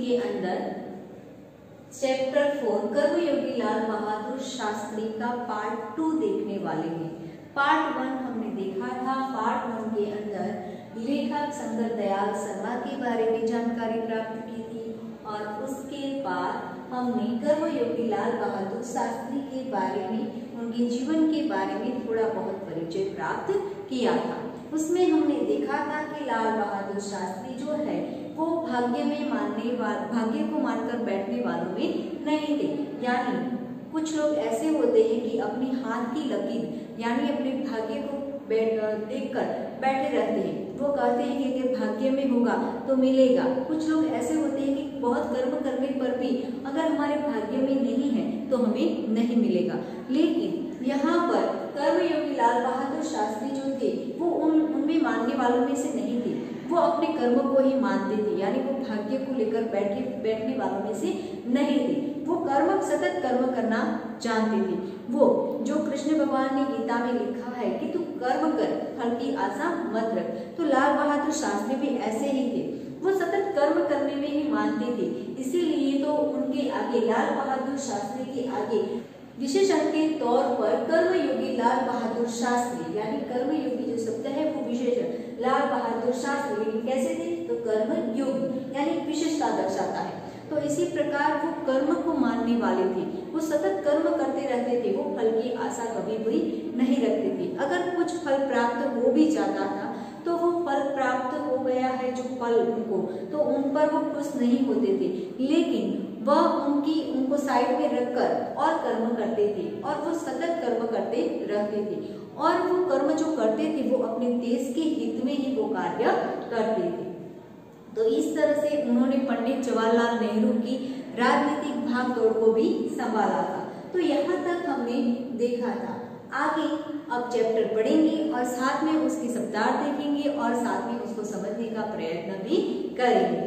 के अंदर चैप्टर 4 कर्मयोगी लाल बहादुर शास्त्री का पार्ट 2 देखने वाले हैं। पार्ट 1 हमने देखा था। पार्ट 1 के अंदर लेखक शंकर दयाल शर्मा के बारे में जानकारी प्राप्त की थी और उसके बाद हमने कर्मयोगी लाल बहादुर शास्त्री के बारे में, उनके जीवन के बारे में थोड़ा बहुत परिचय प्राप्त किया था। उसमें हमने देखा था कि लाल बहादुर शास्त्री जो है वो भाग्य को मानकर बैठने वालों में नहीं थे। यानी कुछ लोग ऐसे होते हैं कि अपनी हाथ की लकीर यानी अपने भाग्य को देखकर बैठे रहते हैं। वो कहते हैं कि अगर भाग्य में होगा तो मिलेगा। कुछ लोग ऐसे होते हैं कि बहुत कर्म करने पर भी अगर हमारे भाग्य में नहीं है तो हमें नहीं मिलेगा। लेकिन यहाँ पर कर्मयोगी लाल बहादुर शास्त्री जो थे वो उनमें मानने वालों में से नहीं थे। वो अपने कर्म को ही मानते थे, यानी वो भाग्य को लेकर बैठने वालों में से नहीं थे। वो सतत कर्म करना जानते थे। वो जो कृष्ण भगवान ने गीता में लिखा है कि तू कर्म कर, फल की आशा मत रख, तो लाल बहादुर शास्त्री भी ऐसे ही थे। वो सतत कर्म करने में ही मानते थे। इसीलिए तो उनके आगे, लाल बहादुर शास्त्री के आगे विशेषण के तौर पर कर्मयोगी लाल बहादुर शास्त्री, यानी कर्मयोगी जो शब्द है वो विशेषण लाल बहादुर शास्त्री, लेकिन कैसे थे तो कर्मयोगी यानी विशेषता दर्शाता है। तो इसी प्रकार वो कर्म को मानने वाले थे। वो सतत कर्म करते रहते थे। वो फल की आशा कभी भी नहीं रखते थे। अगर कुछ फल प्राप्त हो भी जाता था तो वो फल प्राप्त हो गया है जो फल उनको, तो उन पर वो खुश नहीं होते थे। लेकिन वह उनको साइड में रखकर और कर्म करते थे और वो सतत कर्म करते रहते थे। और वो कर्म जो करते थे वो अपने देश के हित में ही वो कार्य करते थे। तो इस तरह से उन्होंने पंडित जवाहरलाल नेहरू की राजनीतिक भागदौड़ को भी संभाला था। तो यहाँ तक हमने देखा था। आगे अब चैप्टर पढ़ेंगे और साथ में उसकी शब्दार्थ देखेंगे और साथ में उसको समझने का प्रयत्न भी करेंगे।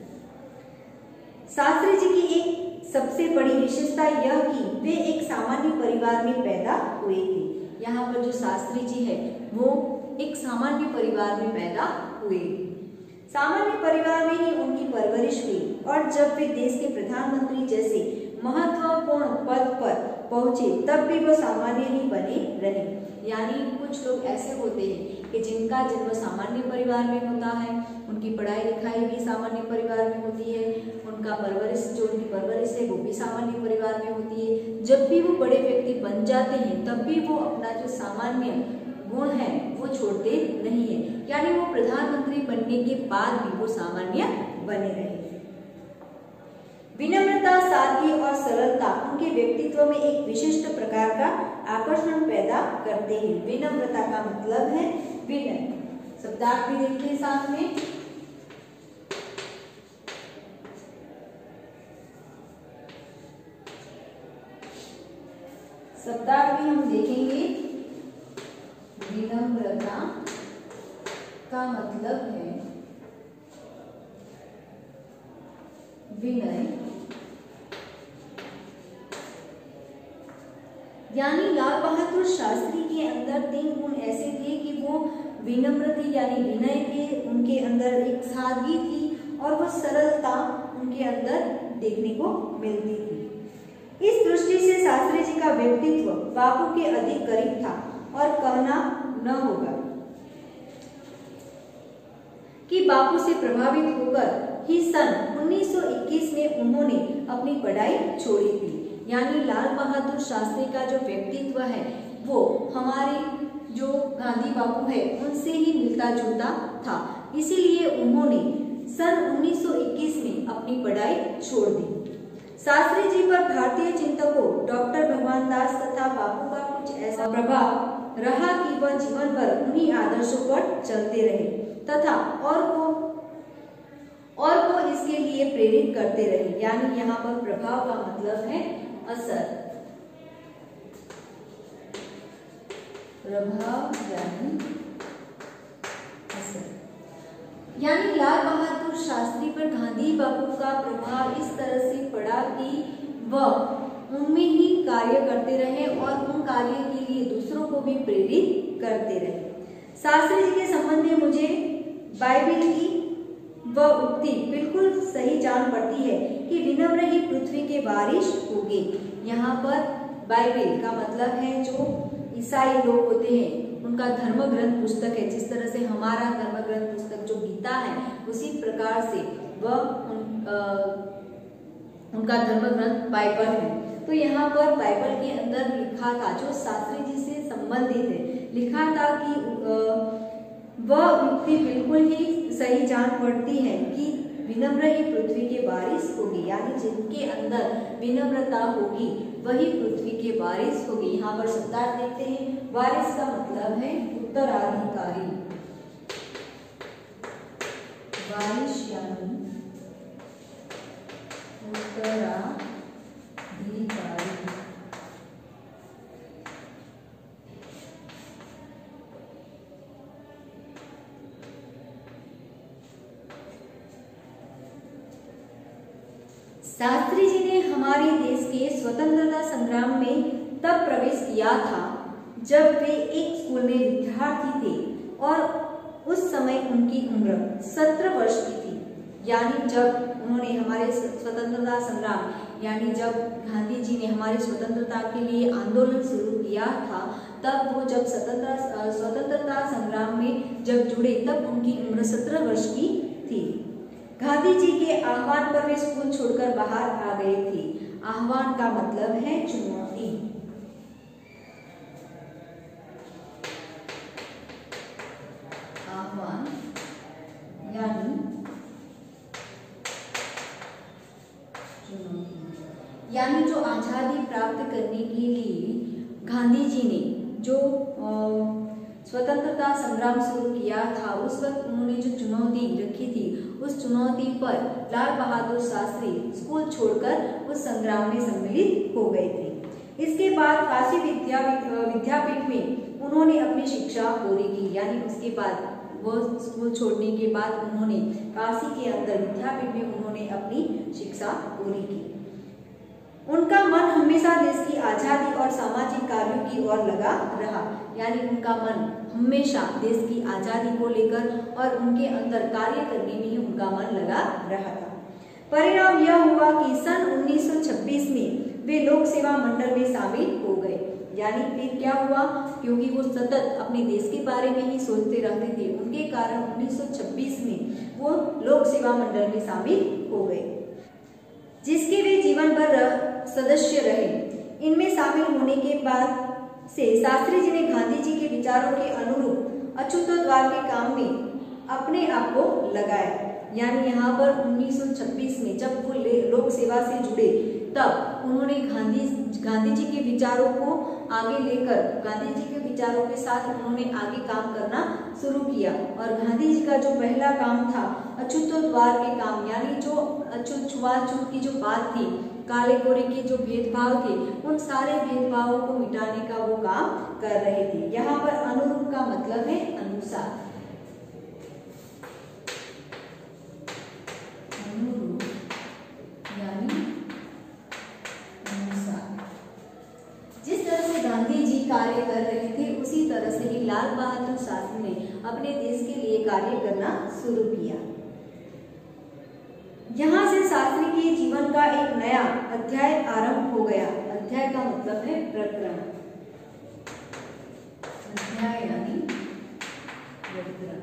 शास्त्री जी की एक सबसे बड़ी विशेषता यह कि वे एक सामान्य परिवार में पैदा हुए थे। यहाँ पर जो शास्त्री जी है वो एक सामान्य परिवार में पैदा हुए। सामान्य परिवार में ही उनकी परवरिश हुई और जब वे देश के प्रधानमंत्री जैसे महत्वपूर्ण पद पर पहुंचे तब भी वो सामान्य ही बने रहे। यानी कुछ लोग ऐसे होते हैं कि जिनका जन्म सामान्य परिवार में होता है, उनकी पढ़ाई लिखाई भी सामान्य परिवार में होती है, उनकी परवरिश है वो भी सामान्य परिवार में होती है। जब भी वो बड़े व्यक्ति बन जाते हैं तब भी वो अपना जो सामान्य गुण है वो छोड़ते नहीं है। यानी वो प्रधानमंत्री बनने के बाद भी वो सामान्य बने रहे। विनम्रता, सादगी और सरलता उनके व्यक्तित्व में एक विशिष्ट प्रकार का आकर्षण पैदा करते हैं। विनम्रता का मतलब है विनय। शब्दार्थ भी देखते हैं साथ में। शब्दार्थ भी हम देखेंगे। विनम्रता का मतलब है विनय। यानी लाल बहादुर शास्त्री के अंदर 3 गुण ऐसे थे कि वो विनम्र थे यानी विनय थे, उनके अंदर एक सादगी थी और वो सरलता उनके अंदर देखने को मिलती थी। इस दृष्टि से शास्त्री जी का व्यक्तित्व बापू के अधिक करीब था और कहना न होगा कि बापू से प्रभावित होकर ही सन 1921 में उन्होंने अपनी पढ़ाई छोड़ी थी। यानी लाल बहादुर शास्त्री का जो व्यक्तित्व है वो हमारे जो गांधी बापू है उनसे ही मिलता जुलता था। इसीलिए उन्होंने सन 1921 में अपनी पढ़ाई छोड़ दी। शास्त्री जी पर भारतीय चिंतकों डॉक्टर भगवान दास तथा बापू का कुछ ऐसा प्रभाव रहा कि वह जीवन भर उन्हीं आदर्शों पर चलते रहे तथा और को इसके लिए प्रेरित करते रहे। यानी यहाँ पर प्रभाव का मतलब है असर। प्रभाव यानी असर। यानी लाल बहादुर शास्त्री पर गांधी बापू का प्रभाव इस तरह से पड़ा कि वह उनमें ही कार्य करते रहे और उन कार्य के लिए दूसरों को भी प्रेरित करते रहे। शास्त्री जी के संबंध में मुझे बाइबिल की वह उक्ति बिल्कुल सही जान पड़ती है कि विनम्र ही पृथ्वी के बारिश होगी। यहाँ पर बाइबल का मतलब है जो ईसाई लोग होते हैं उनका धर्म ग्रंथ पुस्तक है। जिस तरह से हमारा धर्म ग्रंथ पुस्तक जो गीता है उसी प्रकार से वह उनका धर्म ग्रंथ बाइबल है। तो यहाँ पर बाइबल के अंदर लिखा था, जो शास्त्री जी से संबंधित है, लिखा था कि वह उक्ति बिल्कुल ही सही जान पड़ती है कि विनम्र ही पृथ्वी के बारिश होगी, यानी जिनके अंदर विनम्रता होगी वही पृथ्वी के बारिश होगी। यहाँ पर शब्दार्थ देखते हैं। बारिश का मतलब है उत्तराधिकारी, बारिश यानी उत्तराधिकारी। शास्त्री जी ने हमारे देश के स्वतंत्रता संग्राम में तब प्रवेश किया था जब वे एक स्कूल में विद्यार्थी थे और उस समय उनकी उम्र 17 वर्ष की थी। यानी जब उन्होंने हमारे स्वतंत्रता संग्राम, यानी जब गांधी जी ने हमारे स्वतंत्रता के लिए आंदोलन शुरू किया था, तब वो जब स्वतंत्रता संग्राम में जब जुड़े तब उनकी उम्र 17 वर्ष की थी। गांधी जी के आह्वान पर वे स्कूल छोड़कर बाहर आ गए थे। आह्वान का मतलब है चुनौती। आह्वान यानी चुनौती, यानी जो आजादी प्राप्त करने के लिए गांधी जी ने जो स्वतंत्रता संग्राम शुरू किया था, उस वक्त उन्होंने जो चुनौती रखी थी, उस चुनौती पर लाल बहादुर शास्त्री स्कूल छोड़कर उस संग्राम में सम्मिलित हो गए थे। इसके बाद काशी विद्यापीठ में उन्होंने अपनी शिक्षा पूरी की। यानी उसके बाद वो स्कूल छोड़ने के बाद उन्होंने काशी के अंदर विद्यापीठ में उन्होंने अपनी शिक्षा पूरी की। उनका मन हमेशा देश की आजादी और सामाजिक कार्यों की ओर लगा रहा। यानी उनका मन हमेशा देश की आजादी को लेकर और उनके अंदर कार्य करने में ही उनका मन लगा रहा था। परिणाम यह हुआ कि सन 1926 में वे लोक सेवा मंडल में शामिल हो गए। यानी फिर क्या हुआ, क्योंकि वो सतत अपने देश के बारे में ही सोचते रहते थे, उनके कारण 1926 में वो लोक सेवा मंडल में शामिल हो गए, जिसके वे जीवन भर सदस्य रहे। इनमें शामिल होने के बाद से शास्त्री जी ने गांधी जी के विचारों के अनुरूप अछूतोद्वार के काम में अपने आप को लगाया। यानी यहाँ पर 1926 में जब वो लोक सेवा से जुड़े, तब उन्होंने गांधी जी के विचारों को आगे लेकर, गांधी जी के विचारों के साथ उन्होंने आगे काम करना शुरू किया। और गांधी जी का जो पहला काम था अछूतोद्वार के काम, यानी जो छुआछूत की जो बात थी, काले गोरे के जो भेदभाव थे, उन सारे भेदभावों को मिटाने का वो काम कर रहे थे। यहाँ पर अनुरूप का मतलब है अनुसार। अनुरूप यानी अनुसार। जिस तरह से गांधी जी कार्य कर रहे थे, उसी तरह से ही लाल बहादुर शास्त्री ने अपने देश के लिए कार्य करना शुरू किया। यहाँ से शास्त्री के जीवन का एक नया अध्याय आरंभ हो गया। अध्याय का मतलब है प्रकरण। अध्याय यानी प्रकरण।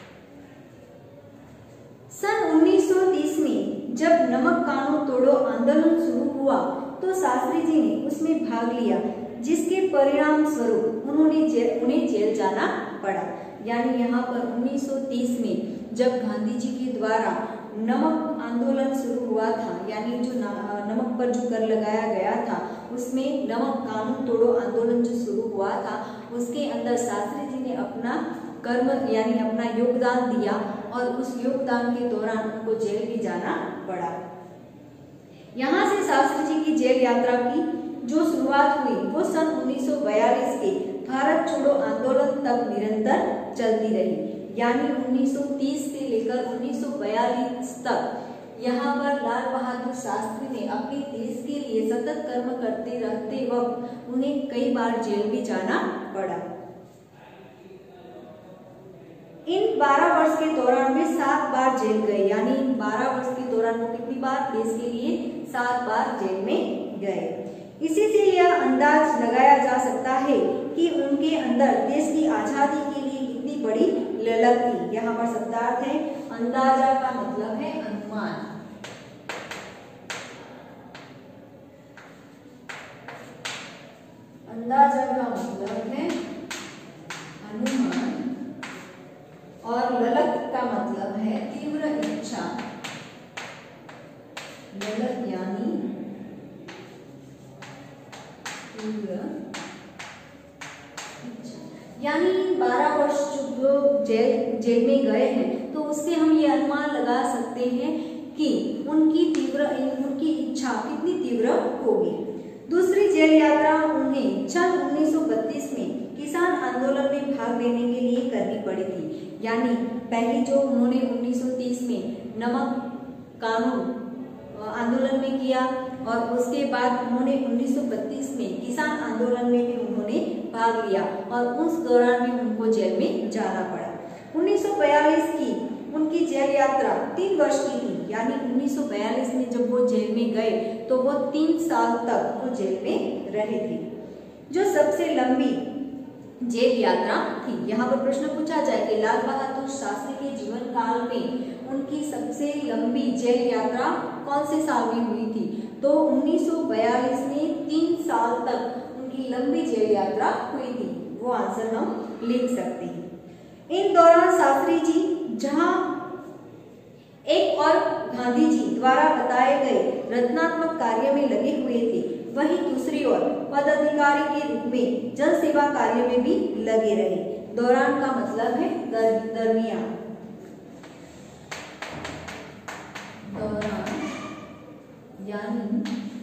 सन 1930 में जब नमक कानून तोड़ो आंदोलन शुरू हुआ, तो शास्त्री जी ने उसमें भाग लिया, जिसके परिणाम स्वरूप उन्हें जेल जाना पड़ा। यानी यहाँ पर 1930 में जब गांधी जी के द्वारा नमक आंदोलन शुरू हुआ था, यानी जो नमक पर जो कर लगाया गया था, उसमें नमक कानून तोड़ो आंदोलन जो शुरू हुआ था, उसके अंदर शास्त्री जी ने अपना कर्म यानी अपना योगदान दिया और उस योगदान के दौरान उनको जेल भी जाना पड़ा। यहाँ से शास्त्री जी की जेल यात्रा की जो शुरुआत हुई वो सन 1942 के भारत छोड़ो आंदोलन तक निरंतर चलती रही। यानी 1930 से लेकर 1942 तक यहाँ पर लाल बहादुर शास्त्री ने अपने देश के लिए सतत कर्म करते रहते वक्त उन्हें कई बार जेल भी जाना पड़ा। इन 12 वर्ष के दौरान वे 7 बार जेल गए, यानी 12 वर्ष के दौरान वो कितनी बार देश के लिए 7 बार जेल में गए। इसी से यह अंदाज लगाया जा सकता है कि उनके अंदर देश की आजादी के लिए कितनी बड़ी ललक थी। यहाँ पर शब्दार्थ है अंदाजा का मतलब है अनुमान। अंदाजा का मतलब है अनुमान और ललक का मतलब है तीव्र इच्छा। ललक यानी तीव्र इच्छा, यानी 12 वर्ष जो जेल में गए हैं, तो उससे हम ये अनुमान लगा सकते हैं कि उनकी इच्छा कितनी तीव्र होगी। दूसरी जेल यात्रा उन्हें सन 1932 में किसान आंदोलन में भाग लेने के लिए करनी पड़ी थी। यानी पहली जो उन्होंने 1930 में नमक कानून आंदोलन में किया और उसके बाद उन्होंने 1932 में किसान आंदोलन में भी उन्होंने भाग लिया और उस दौरान भी उनको जेल में जाना पड़ा। 1942 की उनकी जेल यात्रा 3 वर्ष की थी, यानी 1942 में जब वो जेल में गए तो वो 3 साल तक वो जेल में रहे थे, जो सबसे लंबी जेल यात्रा थी। यहाँ पर प्रश्न पूछा जाए कि लाल बहादुर शास्त्री के जीवन काल में उनकी सबसे लंबी जेल यात्रा कौन से साल में हुई थी, तो 1942 में 3 साल तक उनकी लंबी जेल यात्रा हुई थी। वो आंसर हम लिख सकते हैं। इन दौरान शास्त्री जी जहां एक और गांधी जी द्वारा बताए गए रचनात्मक कार्य में लगे हुए थे, वहीं दूसरी ओर पदाधिकारी के रूप में जन सेवा कार्य में भी लगे रहे। दौरान का मतलब है दरमियान। दौरान यानी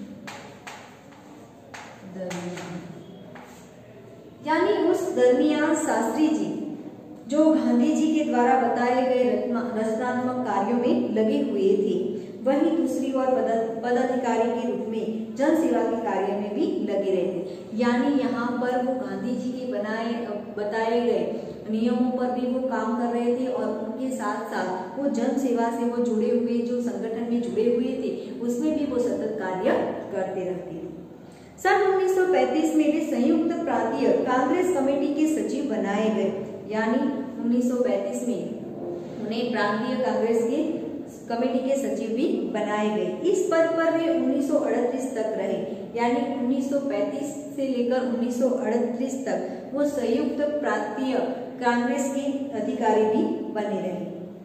दरमियान, यानी उस दरमियान शास्त्री जी जो गांधी जी के द्वारा बताए गए रचनात्मक कार्यों में लगे हुए थे, वहीं दूसरी ओर पदाधिकारी के रूप में जन सेवा के कार्य में भी लगे रहे थे। यानी यहाँ पर वो गांधी जी के बताए गए नियमों पर भी वो काम कर रहे थे और उनके साथ साथ वो जन सेवा से वो जुड़े हुए जो संगठन में जुड़े हुए थे उसमें भी वो सतत कार्य करते रहते थे। सन 1935 में वे संयुक्त प्रांतीय कांग्रेस कमेटी के सचिव बनाए गए, यानी 1935 में उन्हें प्रांतीय कांग्रेस के कमेटी के सचिव भी बनाए गए। इस पद पर वे 1938 तक रहे, यानी 1935 से लेकर 1938 तक वो संयुक्त प्रांतीय कांग्रेस के अधिकारी भी बने रहे।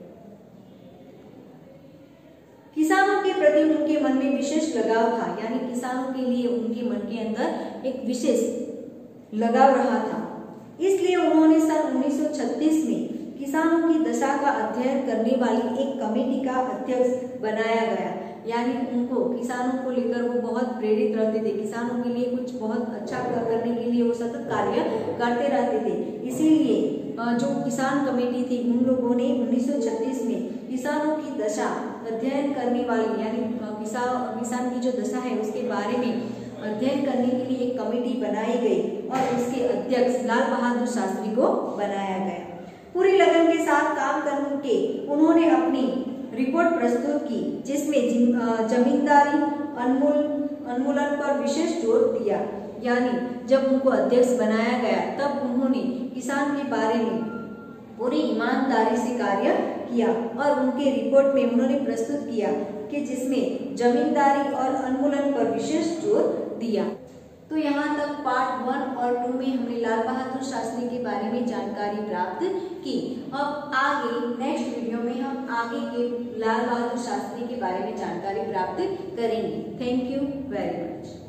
किसानों के प्रति उनके मन में विशेष लगाव था, यानी किसानों के लिए उनके मन के अंदर एक विशेष लगाव रहा था। इसलिए उन्होंने सन 1936 में किसानों की दशा का अध्ययन करने वाली एक कमेटी का अध्यक्ष बनाया गया। यानी उनको किसानों को लेकर वो बहुत प्रेरित रहते थे, किसानों के लिए कुछ बहुत अच्छा करने के लिए वो सतत कार्य करते रहते थे। इसीलिए जो किसान कमेटी थी उन लोगों ने 1936 में किसानों की दशा अध्ययन करने वाली, यानी किसान की जो दशा है उसके बारे में अध्ययन करने के लिए एक कमेटी बनाई गई और उसके अध्यक्ष लाल बहादुर शास्त्री को बनाया गया। पूरी लगन के साथ काम करके उन्होंने अपनी रिपोर्ट प्रस्तुत की, जिसमें जमींदारी उन्मूलन पर विशेष जोर दिया। यानी जब उनको अध्यक्ष बनाया गया तब उन्होंने किसान के बारे में पूरी ईमानदारी से कार्य किया और उनके रिपोर्ट में उन्होंने प्रस्तुत किया कि जिसमें जमींदारी और उन्मूलन पर विशेष जोर दिया। तो यहाँ तक पार्ट 1 और 2 में हमने लाल बहादुर शास्त्री के बारे में जानकारी प्राप्त की। अब आगे नेक्स्ट वीडियो में हम आगे के लाल बहादुर शास्त्री के बारे में जानकारी प्राप्त करेंगे। Thank you very much.